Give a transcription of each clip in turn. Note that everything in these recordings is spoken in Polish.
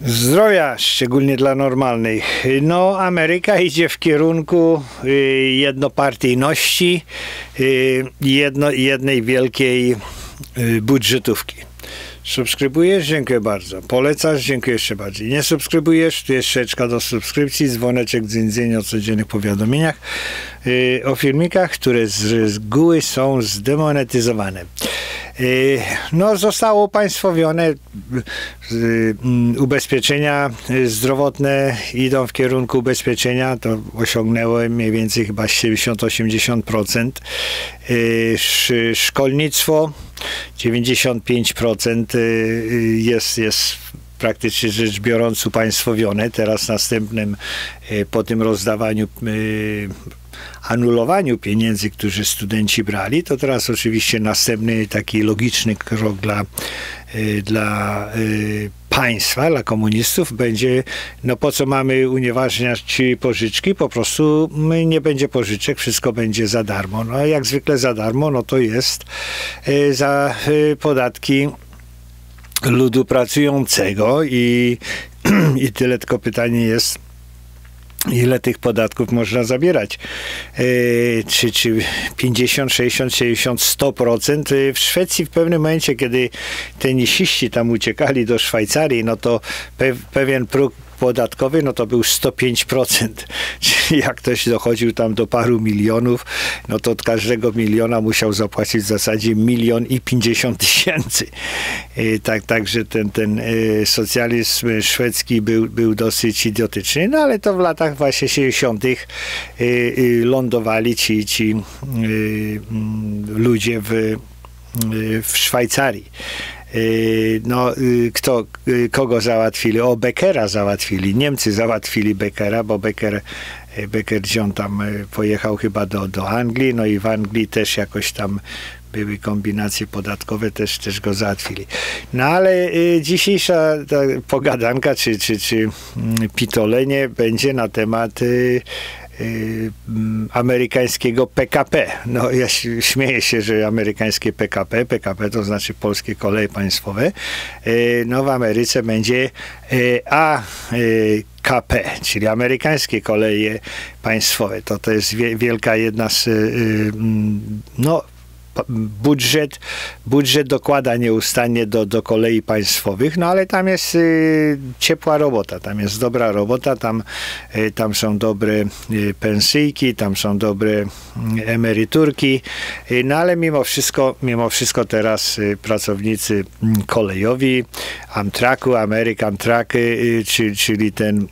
Zdrowia, szczególnie dla normalnych. No, Ameryka idzie w kierunku jednopartyjności, jednej wielkiej budżetówki. Subskrybujesz? Dziękuję bardzo. Polecasz? Dziękuję jeszcze bardziej. Nie subskrybujesz? Tu jest szczeczka do subskrypcji, dzwoneczek dzyndzeń o codziennych powiadomieniach, o filmikach, które z reguły są zdemonetyzowane. No, zostało upaństwowione, ubezpieczenia zdrowotne idą w kierunku ubezpieczenia, to osiągnęło mniej więcej chyba 70-80%. Szkolnictwo 95% jest praktycznie rzecz biorąc upaństwowione. Teraz następnym po tym rozdawaniu, anulowaniu pieniędzy, które studenci brali, to teraz oczywiście następny taki logiczny krok dla państwa, dla komunistów będzie, no po co mamy unieważniać pożyczki, po prostu nie będzie pożyczek, wszystko będzie za darmo. No jak zwykle za darmo, no to jest za podatki ludu pracującego i tyle, tylko pytanie jest, ile tych podatków można zabierać? Czy 50, 60, 70, 100%? W Szwecji w pewnym momencie, kiedy tenisiści tam uciekali do Szwajcarii, no to pewien próg podatkowy, no to był 105%. Czyli jak ktoś dochodził tam do paru milionów, no to od każdego miliona musiał zapłacić w zasadzie 1 050 000. Także ten socjalizm szwedzki był dosyć idiotyczny, no ale to w latach właśnie 60. lądowali ci ludzie w Szwajcarii. No, kogo załatwili? O, Beckera załatwili. Niemcy załatwili Beckera, bo Becker gdzie on tam pojechał chyba do Anglii, no i w Anglii też jakoś tam były kombinacje podatkowe, też go załatwili. No ale dzisiejsza ta pogadanka, czy pitolenie będzie na temat amerykańskiego PKP. No ja śmieję się, że amerykańskie PKP to znaczy Polskie Koleje Państwowe, no w Ameryce będzie AKP, czyli Amerykańskie Koleje Państwowe. To jest wielka jedna z no budżet dokłada nieustannie do kolei państwowych, no ale tam jest ciepła robota, tam jest dobra robota, tam są dobre pensyjki, tam są dobre emeryturki, no ale mimo wszystko teraz pracownicy kolejowi, Amtraku, American Track, czyli ten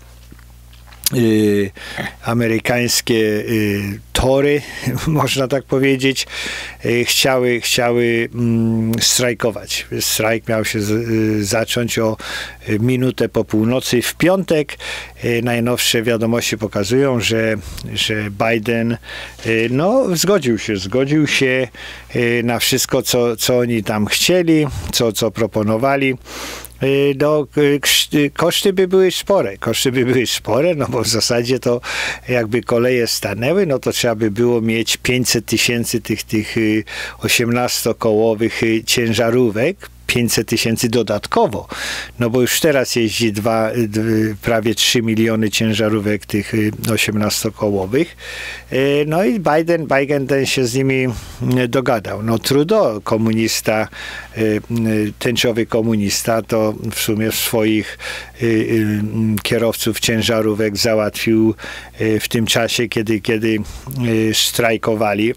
amerykańskie tory, można tak powiedzieć, chciały strajkować. Strajk miał się zacząć o minutę po północy w piątek. Najnowsze wiadomości pokazują, że Biden no, zgodził się na wszystko, co oni tam chcieli, co proponowali. No, koszty by były spore, no bo w zasadzie to jakby koleje stanęły, no to trzeba by było mieć 500 000 tych 18-kołowych ciężarówek, 500 000 dodatkowo, no bo już teraz jeździ prawie 3 miliony ciężarówek tych 18-kołowych. No i Biden ten się z nimi dogadał. No Trudeau, komunista, tęczowy komunista, to w sumie swoich kierowców ciężarówek załatwił w tym czasie, kiedy strajkowali.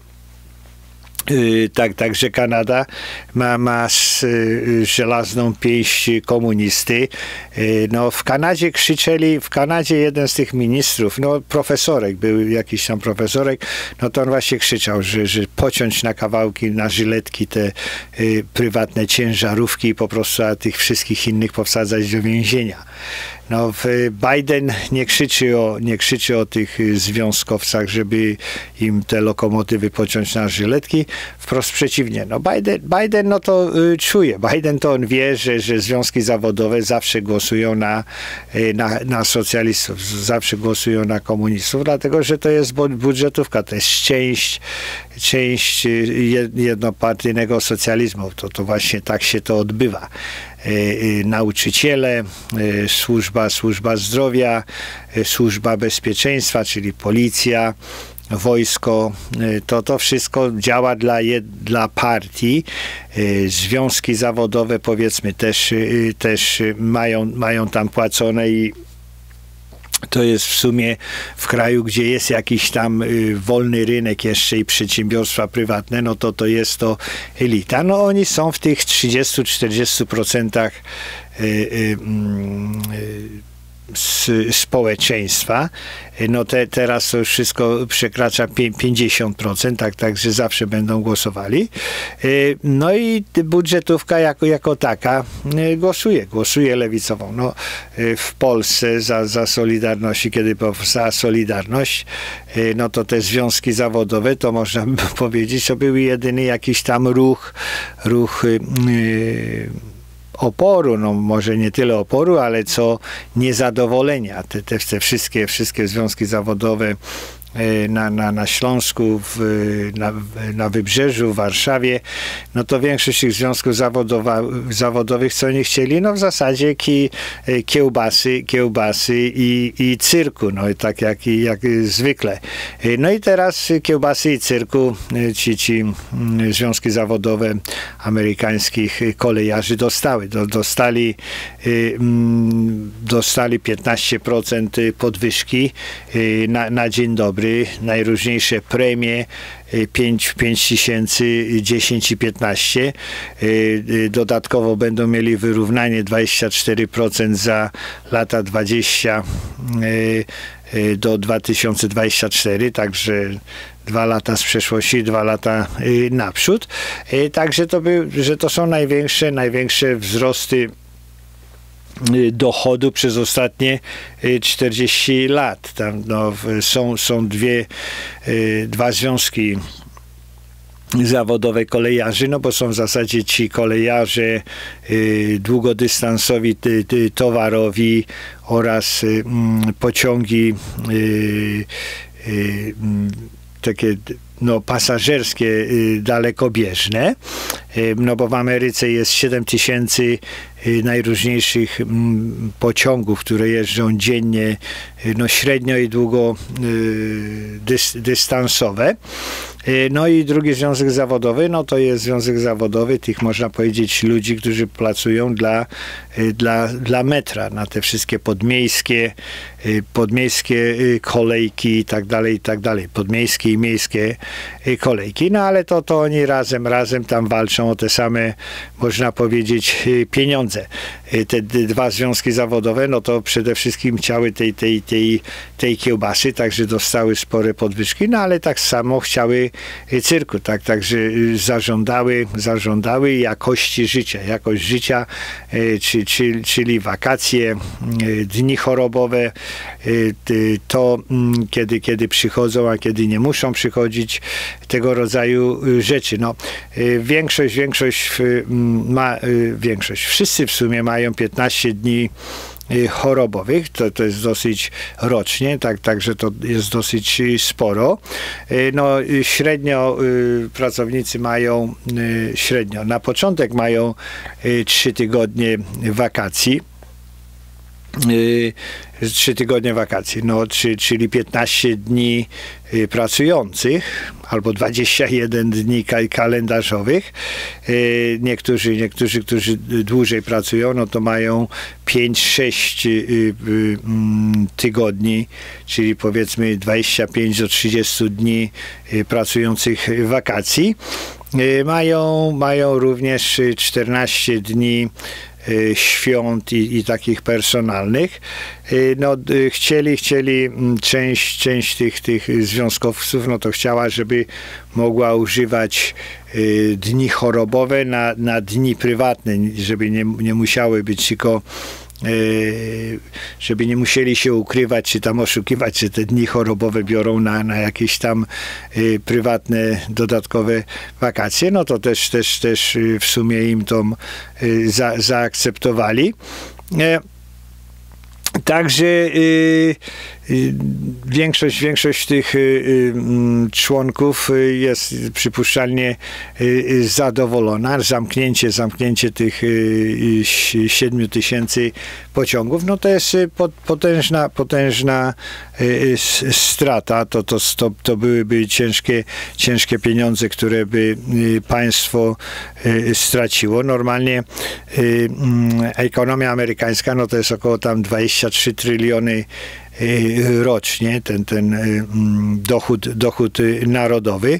Także Kanada ma żelazną pięść komunisty. No, w Kanadzie jeden z tych ministrów, no profesorek, był jakiś tam profesorek, no to on właśnie krzyczał, że pociąć na kawałki, na żyletki te prywatne ciężarówki i po prostu tych wszystkich innych powsadzać do więzienia. No, Biden nie krzyczy o tych związkowcach, żeby im te lokomotywy pociąć na żyletki. Wprost przeciwnie. No, Biden no to czuje. Biden to on wie, że związki zawodowe zawsze głosują na socjalistów, zawsze głosują na komunistów, dlatego że to jest budżetówka, to jest część jednopartyjnego socjalizmu. To właśnie tak się to odbywa. nauczyciele, służba zdrowia, służba bezpieczeństwa, czyli policja, wojsko, to wszystko działa dla partii. Związki zawodowe, powiedzmy, też mają tam płacone i to jest w sumie w kraju, gdzie jest jakiś tam wolny rynek jeszcze i przedsiębiorstwa prywatne, no to jest to elita. No oni są w tych 30-40% społeczeństwa. No teraz to już wszystko przekracza 50%, także zawsze będą głosowali. No i budżetówka jako taka głosuje lewicową. No, w Polsce za Solidarności, kiedy powstała Solidarność, no to te związki zawodowe, to można by powiedzieć, to był jedyny jakiś tam ruch oporu, no może nie tyle oporu, ale co niezadowolenia. Te wszystkie związki zawodowe na Śląsku, na Wybrzeżu, w Warszawie, no to większość tych związków zawodowych, co oni chcieli, no w zasadzie kiełbasy i cyrku, no tak jak zwykle. No i teraz kiełbasy i cyrku ci związki zawodowe amerykańskich kolejarzy dostali 15% podwyżki na dzień dobry, najróżniejsze premie 5 tysięcy, 10 i 15. Dodatkowo będą mieli wyrównanie 24% za lata 20 do 2024, także 2 lata z przeszłości, 2 lata naprzód. Także to są największe wzrosty dochodu przez ostatnie 40 lat. Tam są dwa związki zawodowe kolejarzy, no bo są w zasadzie ci kolejarze długodystansowi, towarowi oraz pociągi takie pasażerskie, dalekobieżne, no bo w Ameryce jest 7 tysięcy najróżniejszych pociągów, które jeżdżą dziennie, no średnio i długo dystansowe. No i drugi związek zawodowy, no to jest związek zawodowy tych, można powiedzieć, ludzi, którzy pracują dla metra, na te wszystkie podmiejskie kolejki i tak dalej, podmiejskie i miejskie kolejki, no ale to oni razem tam walczą o te same, można powiedzieć, pieniądze. Te dwa związki zawodowe, no to przede wszystkim chciały tej kiełbasy, także dostały spore podwyżki, no ale tak samo chciały cyrku, także zażądały jakości życia, czyli wakacje, dni chorobowe, to kiedy przychodzą, a kiedy nie muszą przychodzić, tego rodzaju rzeczy. No, większość, wszyscy w sumie mają 15 dni chorobowych, to jest dosyć rocznie, także to jest dosyć sporo. No, średnio pracownicy mają, na początek mają 3 tygodnie wakacji. 3 tygodnie wakacji, no, czyli 15 dni pracujących, albo 21 dni kalendarzowych. Niektórzy, którzy dłużej pracują, no to mają 5-6 tygodni, czyli powiedzmy 25 do 30 dni pracujących wakacji. Mają również 14 dni świąt i takich personalnych. No, chcieli część tych związkowców, no to chciała, żeby mogła używać dni chorobowe na dni prywatne, żeby nie musiały być tylko, żeby nie musieli się ukrywać, czy tam oszukiwać, że te dni chorobowe biorą na jakieś tam prywatne, dodatkowe wakacje. No to też w sumie im to zaakceptowali. Także Większość tych członków jest przypuszczalnie zadowolona. Zamknięcie tych 7 tysięcy pociągów, no to jest potężna strata. To byłyby ciężkie pieniądze, które by państwo straciło. Normalnie ekonomia amerykańska, no to jest około tam 23 tryliony rocznie, ten dochód narodowy.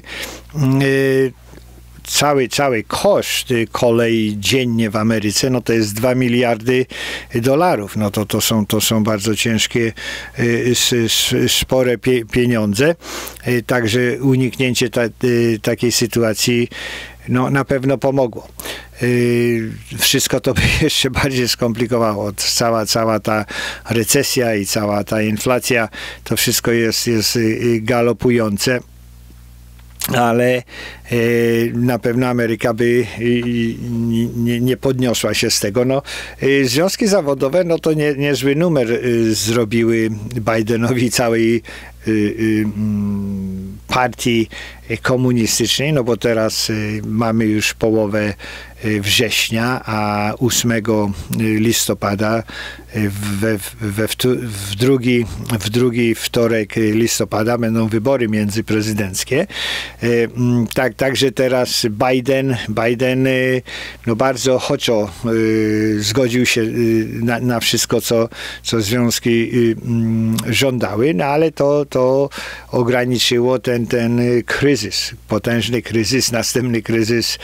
Cały koszt kolei dziennie w Ameryce, no to jest 2 miliardy dolarów. No to są bardzo ciężkie, spore pieniądze. Także uniknięcie takiej sytuacji no, na pewno pomogło. Wszystko to by jeszcze bardziej skomplikowało. Cała ta recesja i cała ta inflacja, to wszystko jest galopujące. Ale na pewno Ameryka by nie podniosła się z tego. No, związki zawodowe, no to niezły numer zrobiły Bidenowi i całej partii komunistycznej, no bo teraz mamy już połowę września, a 8 listopada w drugi wtorek listopada będą wybory międzyprezydenckie. Także teraz Biden no bardzo ochoczo zgodził się na wszystko, co związki żądały, no ale to ograniczyło ten kryzys, potężny kryzys, następny kryzys,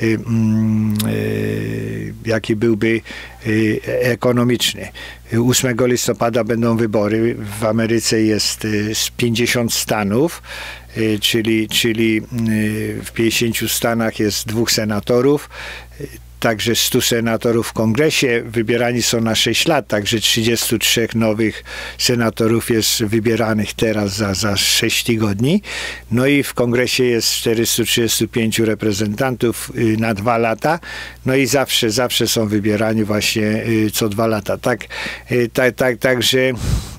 jaki byłby ekonomiczny. 8 listopada będą wybory. W Ameryce jest 50 stanów, czyli w 50 stanach jest 2 senatorów, także 100 senatorów w kongresie. Wybierani są na 6 lat, także 33 nowych senatorów jest wybieranych teraz za 6 tygodni. No i w kongresie jest 435 reprezentantów na 2 lata. No i zawsze są wybierani właśnie co 2 lata. Także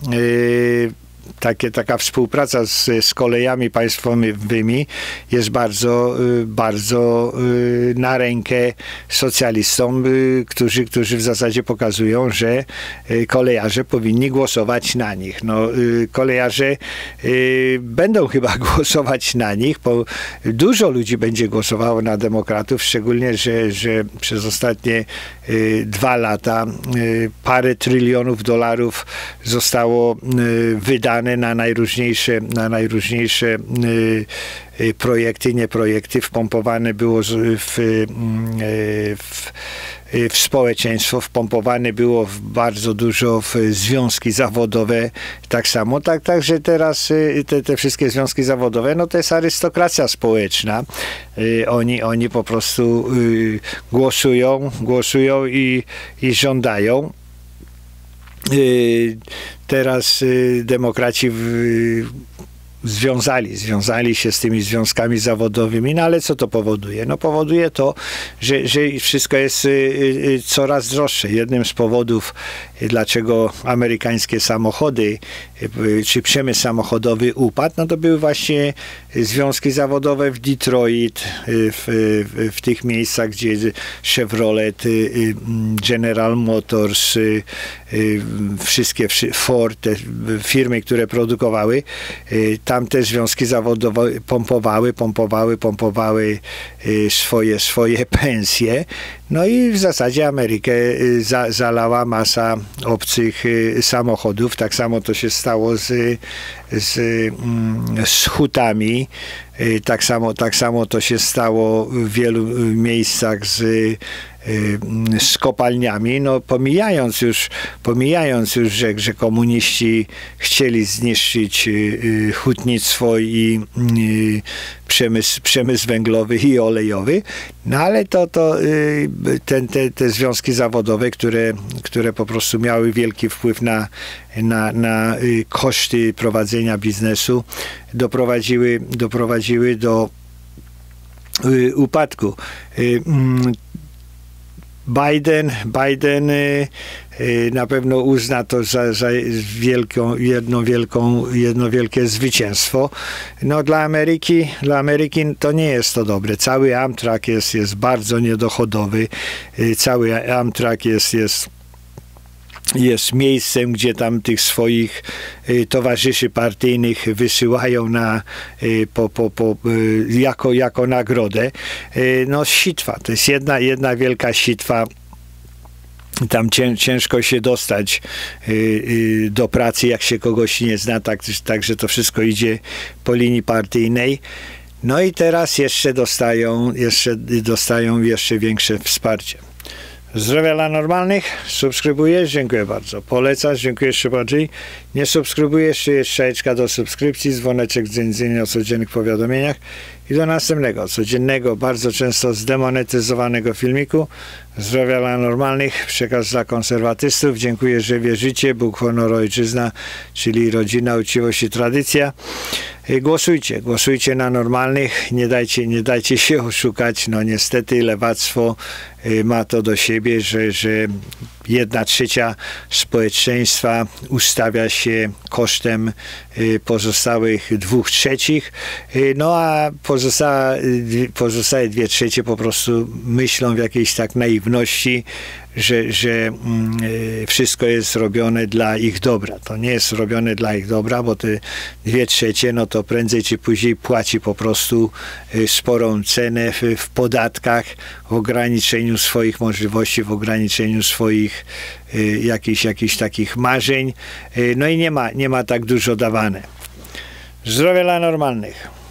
taka współpraca z kolejami państwowymi jest bardzo na rękę socjalistom, którzy w zasadzie pokazują, że kolejarze powinni głosować na nich. No, kolejarze będą chyba głosować na nich, bo dużo ludzi będzie głosowało na demokratów, szczególnie, że przez ostatnie 2 lata parę trylionów dolarów zostało wydane na najróżniejsze projekty, nieprojekty. Wpompowane było w społeczeństwo, wpompowane było bardzo dużo w związki zawodowe, tak samo. Także teraz te wszystkie związki zawodowe, no to jest arystokracja społeczna. Oni po prostu głosują i żądają. Teraz demokraci związali się z tymi związkami zawodowymi, no ale co to powoduje? No powoduje to, że wszystko jest coraz droższe. Jednym z powodów, dlaczego amerykańskie samochody, czy przemysł samochodowy upadł, no to były właśnie związki zawodowe w Detroit, w tych miejscach, gdzie Chevrolet, General Motors, wszystkie Ford, te firmy, które produkowały, tam te związki zawodowe pompowały swoje pensje. No i w zasadzie Amerykę zalała masa obcych samochodów. Tak samo to się stało z hutami. Tak samo to się stało w wielu miejscach z kopalniami, no pomijając już, że komuniści chcieli zniszczyć hutnictwo i przemysł węglowy i olejowy, no ale te związki zawodowe, które po prostu miały wielki wpływ na koszty prowadzenia biznesu, doprowadziły do upadku. Biden na pewno uzna to za jedno wielkie zwycięstwo. No dla Ameryki to nie jest to dobre. Cały Amtrak jest bardzo niedochodowy. Cały Amtrak jest miejscem, gdzie tam tych swoich towarzyszy partyjnych wysyłają jako nagrodę. No sitwa, to jest jedna wielka sitwa. Tam ciężko się dostać do pracy, jak się kogoś nie zna, także to wszystko idzie po linii partyjnej. No i teraz jeszcze dostają jeszcze większe wsparcie. Zdrowia dla normalnych, subskrybujesz? Dziękuję bardzo. Polecasz? Dziękuję jeszcze bardziej. Nie subskrybujesz? Jest strzałeczka do subskrypcji, dzwoneczek o codziennych powiadomieniach i do następnego, codziennego, bardzo często zdemonetyzowanego filmiku. Zdrowia dla normalnych, przekaz dla konserwatystów. Dziękuję, że wierzycie. Bóg, honor, ojczyzna, czyli rodzina, uczciwość i tradycja. Głosujcie na normalnych, nie dajcie się oszukać. No niestety lewactwo ma to do siebie, że 1/3 społeczeństwa ustawia się kosztem pozostałych 2/3, no a pozostałe 2/3 po prostu myślą w jakiejś tak naiwności, że wszystko jest robione dla ich dobra. To nie jest robione dla ich dobra, bo te 2/3 no to prędzej czy później płaci po prostu sporą cenę w podatkach, w ograniczeniu swoich możliwości, w ograniczeniu swoich jakichś takich marzeń. No i nie ma tak dużo dawane. Zdrowia dla normalnych.